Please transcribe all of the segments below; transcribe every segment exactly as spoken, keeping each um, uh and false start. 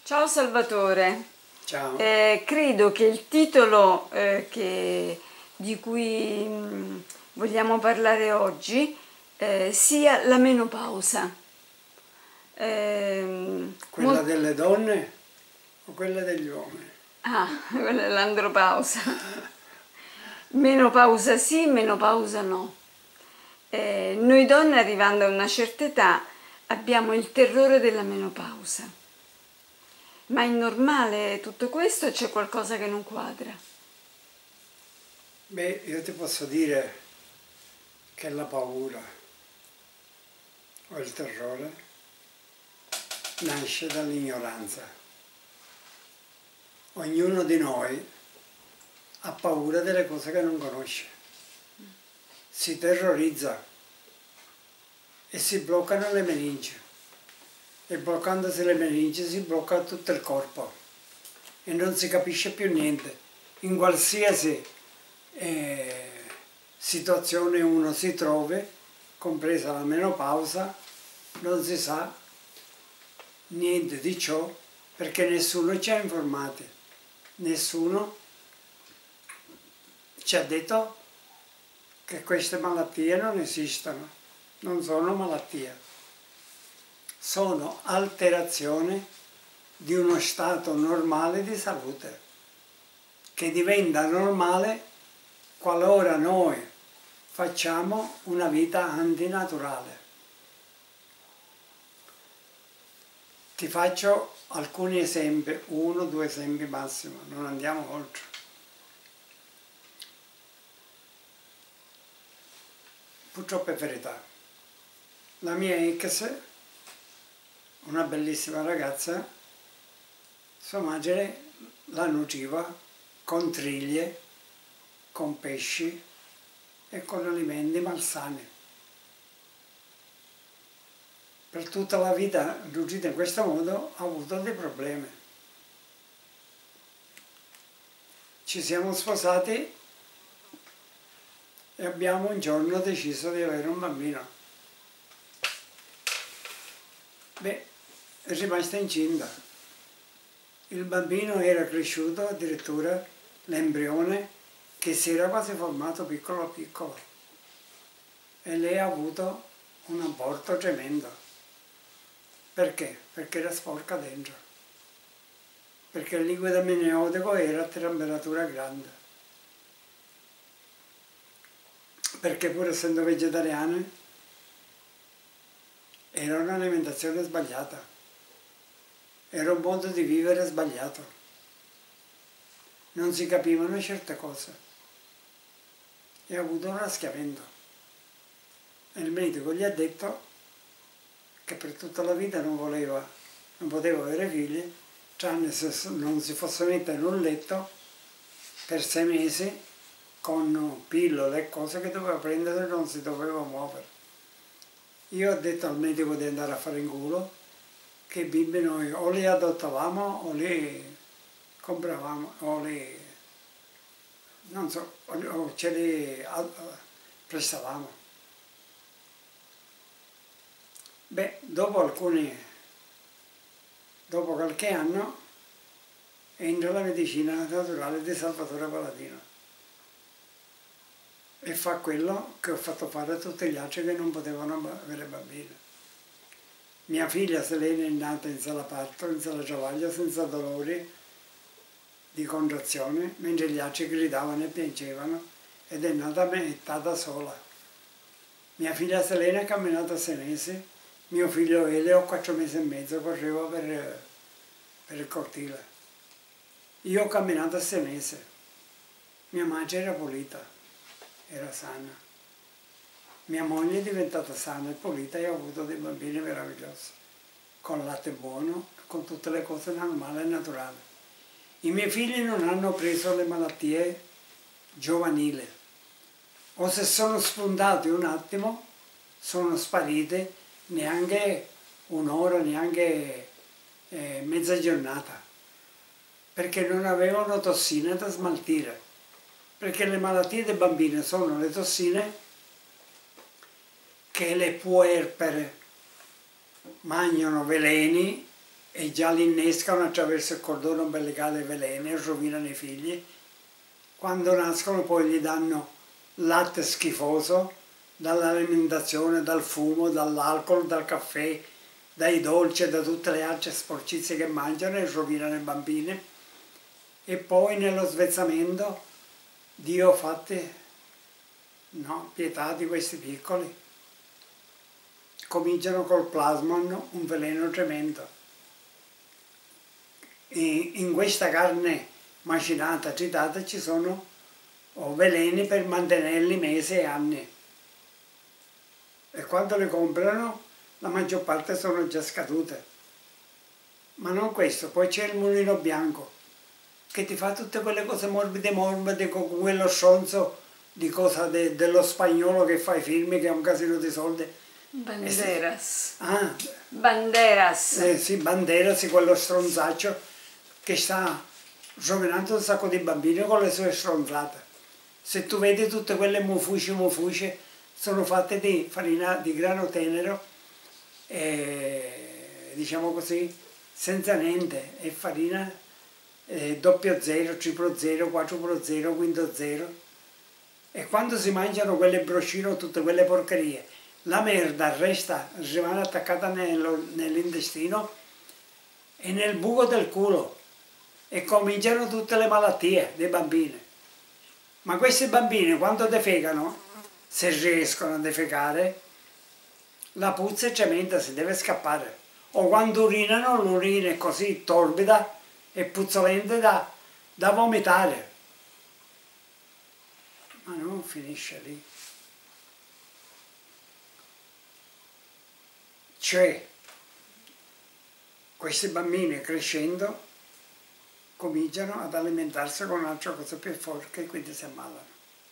Ciao Salvatore. Ciao. Eh, credo che il titolo eh, che- di cui mh, vogliamo parlare oggi eh, sia la menopausa. Ehm, Quella mol- delle donne o quella degli uomini? ah, quella è l'andropausa. Menopausa sì, menopausa no. Eh, noi donne arrivando a una certa età abbiamo il terrore della menopausa. Ma è normale tutto questo o c'è qualcosa che non quadra? Beh, io ti posso dire che la paura o il terrore nasce dall'ignoranza. Ognuno di noi ha paura delle cose che non conosce, si terrorizza e si bloccano le meningi. E bloccandosi le meningi si blocca tutto il corpo e non si capisce più niente. In qualsiasi eh, situazione uno si trovi, compresa la menopausa, non si sa niente di ciò perché nessuno ci ha informati, nessuno ci ha detto che queste malattie non esistono, non sono malattie, sono alterazioni di uno stato normale di salute che diventa normale qualora noi facciamo una vita antinaturale. Ti faccio alcuni esempi, uno o due esempi massimo, non andiamo oltre. Purtroppo è verità. La mia ex, una bellissima ragazza, sua madre la nutriva con triglie, con pesci e con alimenti malsani. Per tutta la vita nutrita in questo modo ha avuto dei problemi. Ci siamo sposati e abbiamo un giorno deciso di avere un bambino. Beh, è rimasta incinta. Il bambino era cresciuto addirittura l'embrione che si era quasi formato piccolo piccolo e lei ha avuto un aborto tremendo. Perché? Perché era sporca dentro. Perché il liquido amniotico era a temperatura grande. Perché pur essendo vegetariani era un'alimentazione sbagliata, era un modo di vivere sbagliato, non si capivano certe cose e ha avuto un raschiamento. E il medico gli ha detto che per tutta la vita non voleva, non poteva avere figli, tranne se non si fosse mettere in un letto per sei mesi con pillole e cose che doveva prendere e non si doveva muovere. Io ho detto al medico di andare a fare in culo che i bimbi noi o li adottavamo o li compravamo o li, non so, o ce li prestavamo. Beh, dopo alcuni, dopo qualche anno entra la medicina naturale di Salvatore Paladino e fa quello che ho fatto fare a tutti gli altri che non potevano avere bambini. Mia figlia Selena è nata in sala parto, in sala travaglio, senza dolori di contrazione, mentre gli altri gridavano e piangevano ed è nata a me da sola. Mia figlia Selena è camminata a sei mesi, mio figlio Elio a quattro mesi e mezzo correva per, per il cortile. Io ho camminato a sei mesi, mia madre era pulita, era sana. Mia moglie è diventata sana e pulita e ha avuto dei bambini meravigliosi, con latte buono, con tutte le cose normali e naturali. I miei figli non hanno preso le malattie giovanili, o se sono spuntati un attimo, sono sparite neanche un'ora, neanche eh, mezza giornata, perché non avevano tossine da smaltire, perché le malattie dei bambini sono le tossine che le puerpere mangiano veleni e già li innescano attraverso il cordone ombelicale veleni e rovinano i figli. Quando nascono poi gli danno latte schifoso dall'alimentazione, dal fumo, dall'alcol, dal caffè, dai dolci e da tutte le altre sporcizie che mangiano e rovinano i bambini. E poi nello svezzamento Dio ha fatto, no, pietà di questi piccoli. Cominciano col plasmon, un veleno tremendo. E in questa carne macinata, tritata, ci sono oh, veleni per mantenerli mesi e anni. E quando le comprano, la maggior parte sono già scadute. Ma non questo, poi c'è il mulino bianco, che ti fa tutte quelle cose morbide morbide con quello stronzo di cosa de, dello spagnolo che fa i film, che ha un casino di soldi. Banderas. Ah, Banderas. Eh, sì, Banderas, quello stronzaccio che sta rovinando un sacco di bambini con le sue stronzate. Se tu vedi tutte quelle mufuci mufuci, sono fatte di farina di grano tenero, e, diciamo così, senza niente, è farina eh, doppio zero, triplo zero, quattro zero, quinto zero. E quando si mangiano quelle briochine o tutte quelle porcherie, la merda resta, rimane attaccata nell'intestino e nel buco del culo e cominciano tutte le malattie dei bambini. Ma questi bambini quando defecano, se riescono a defecare, la puzza è tremenda, si deve scappare. O quando urinano, l'urina è così torbida e puzzolente da, da vomitare. Ma non finisce lì. Cioè, questi bambini crescendo cominciano ad alimentarsi con un'altra cosa più forte e quindi si ammalano.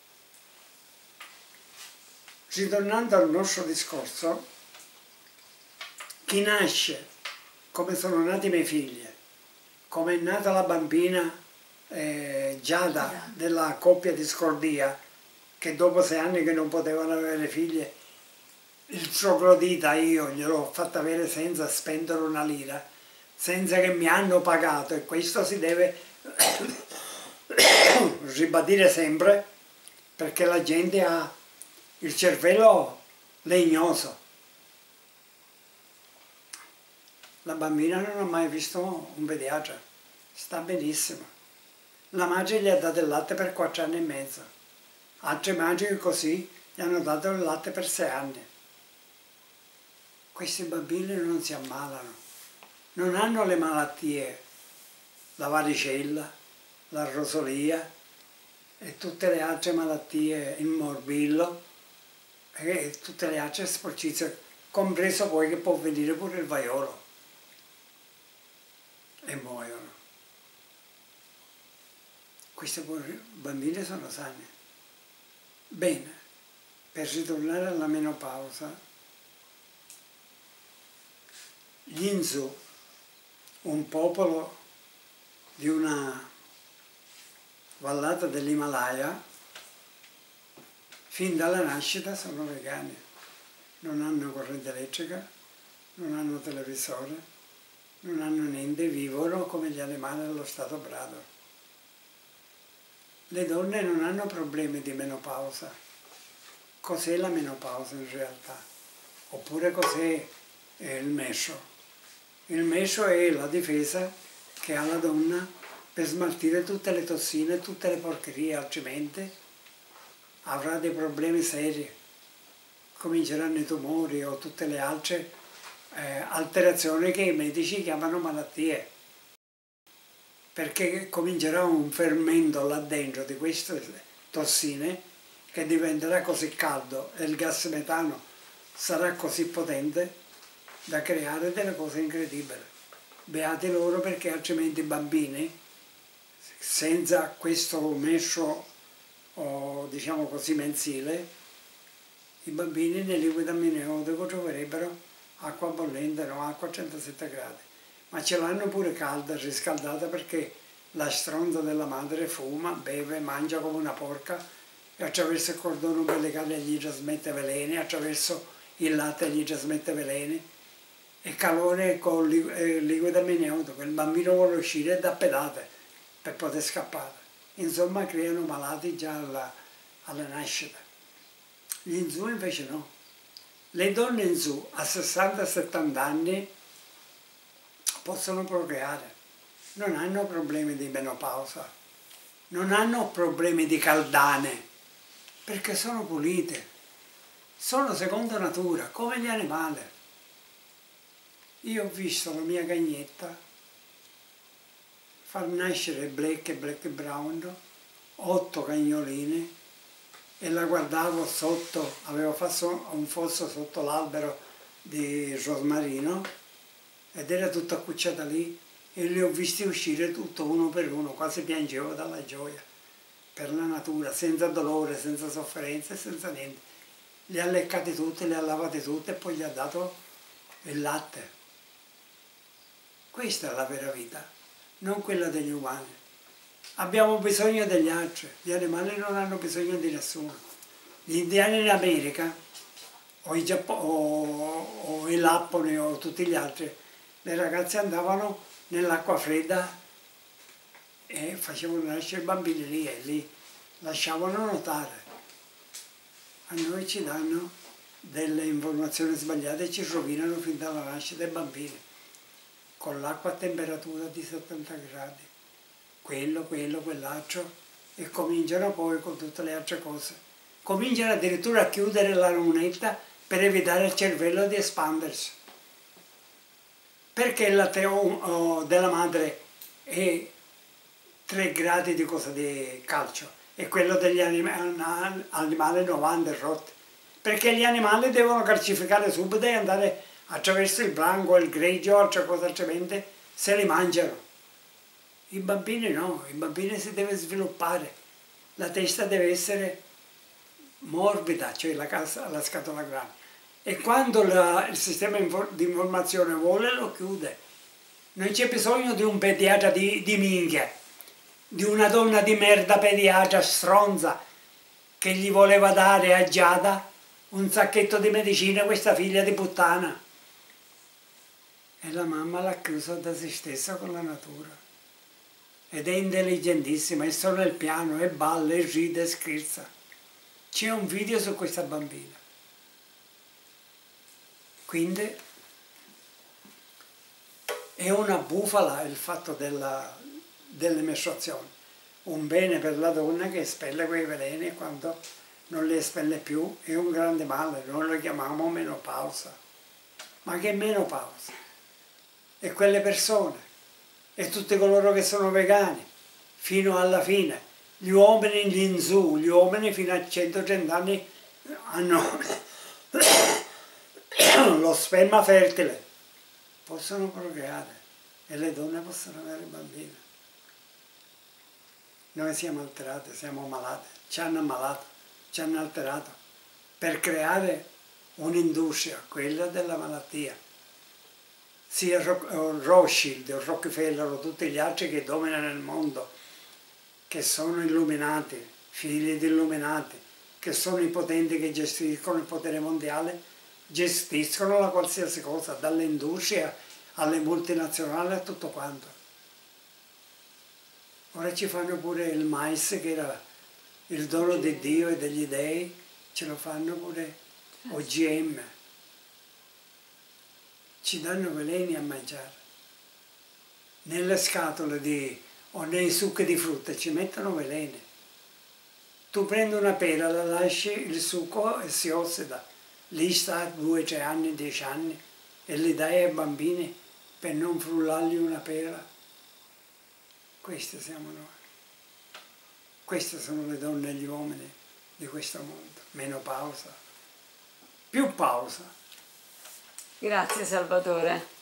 Ritornando al nostro discorso, chi nasce come sono nati i miei figli, come è nata la bambina eh, Giada della coppia di Scordia, che dopo sei anni che non potevano avere figlie, il troglodita io gliel'ho fatta avere senza spendere una lira, senza che mi hanno pagato, e questo si deve ribadire sempre, perché la gente ha il cervello legnoso. La bambina non ha mai visto un pediatra, sta benissimo. La madre gli ha dato il latte per quattro anni e mezzo, altre madri così gli hanno dato il latte per sei anni. Questi bambini non si ammalano, non hanno le malattie, la varicella, la rosolia e tutte le altre malattie, il morbillo e tutte le altre sporcizie, compreso poi che può venire pure il vaiolo, e muoiono. Questi bambini sono sani. Bene, per ritornare alla menopausa, gli Inzu, un popolo di una vallata dell'Himalaya, fin dalla nascita sono vegani, non hanno corrente elettrica, non hanno televisore, non hanno niente, vivono come gli animali allo stato brado. Le donne non hanno problemi di menopausa. Cos'è la menopausa in realtà? Oppure cos'è il meso? Il meso è la difesa che ha la donna per smaltire tutte le tossine, tutte le porcherie, altrimenti avrà dei problemi seri. Cominceranno i tumori o tutte le altre eh, alterazioni che i medici chiamano malattie, perché comincerà un fermento là dentro di queste tossine che diventerà così caldo e il gas metano sarà così potente da creare delle cose incredibili. Beati loro, perché altrimenti i bambini, senza questo meso, o diciamo così, mensile, i bambini nel liquido amniotico troverebbero acqua bollente, no, acqua a centosette gradi. Ma ce l'hanno pure calda, riscaldata, perché la stronza della madre fuma, beve, mangia come una porca e attraverso il cordone ombelicale gli trasmette veleni, attraverso il latte gli trasmette veleni. e calore con li- eh, liquido amnionico, che il bambino vuole uscire da pedate per poter scappare. Insomma, creano malati già alla, alla nascita. Gli in su invece no. Le donne in su a sessanta settanta anni possono procreare, non hanno problemi di menopausa, non hanno problemi di caldane, perché sono pulite, sono secondo natura, come gli animali. Io ho visto la mia cagnetta far nascere Black e Black Brown, otto cagnolini, e la guardavo sotto, avevo fatto un fosso sotto l'albero di rosmarino ed era tutta accucciata lì e li ho visti uscire tutto uno per uno, quasi piangevo dalla gioia per la natura, senza dolore, senza sofferenza, senza niente. Li ha leccati tutti, li ha lavati tutti e poi gli ha dato il latte. Questa è la vera vita, non quella degli umani. Abbiamo bisogno degli altri, gli animali non hanno bisogno di nessuno. Gli indiani in America, o i, Giappo o, o i Lapponi o tutti gli altri, le ragazze andavano nell'acqua fredda e facevano nascere i bambini lì e li lasciavano nuotare. A noi ci danno delle informazioni sbagliate e ci rovinano fin dalla nascita dei bambini, con l'acqua a temperatura di settanta gradi. Quello, quello, quell'altro, e cominciano poi con tutte le altre cose. Cominciano addirittura a chiudere la lunetta per evitare al cervello di espandersi. Perché il latte oh, della madre è tre gradi di cosa di calcio e quello degli animali, animali novanta rotti? Perché gli animali devono calcificare subito e andare attraverso il branco, il grigio o altre cose, altrimenti se li mangiano. I bambini no, i bambini si deve sviluppare, la testa deve essere morbida, cioè la, casa, la scatola grande. E quando la, il sistema di informazione vuole lo chiude. Non c'è bisogno di un pediatra di, di minchia, di una donna di merda pediatra stronza che gli voleva dare a Giada un sacchetto di medicina, questa figlia di puttana. E la mamma l'ha chiusa da se stessa con la natura. Ed è intelligentissima, è solo il piano, e balla, e ride, e scherza. C'è un video su questa bambina. Quindi è una bufala il fatto della, delle mestruazioni. Un bene per la donna che espelle quei veleni e quando non li espelle più è un grande male, noi lo chiamiamo menopausa. Ma che menopausa? E quelle persone, e tutti coloro che sono vegani, fino alla fine, gli uomini lì in su, gli uomini fino a centotrenta anni hanno lo sperma fertile, possono procreare e le donne possono avere bambini. Noi siamo alterati, siamo malati, ci hanno ammalato, ci hanno alterato per creare un'industria, quella della malattia. Sia Rothschild, Rockefeller o tutti gli altri che dominano il mondo, che sono illuminati, figli di illuminati, che sono i potenti che gestiscono il potere mondiale, gestiscono la qualsiasi cosa, dall'industria alle multinazionali a tutto quanto. Ora ci fanno pure il mais, che era il dono di Dio e degli dei, ce lo fanno pure O G M. Ci danno veleni a mangiare. Nelle scatole di, o nei succhi di frutta ci mettono veleni. Tu prendi una pera, la lasci il succo e si ossida. Lì sta due, tre anni, dieci anni e li dai ai bambini per non frullargli una pera. Questi siamo noi. Queste sono le donne e gli uomini di questo mondo. Meno pausa. Più pausa. Grazie Salvatore.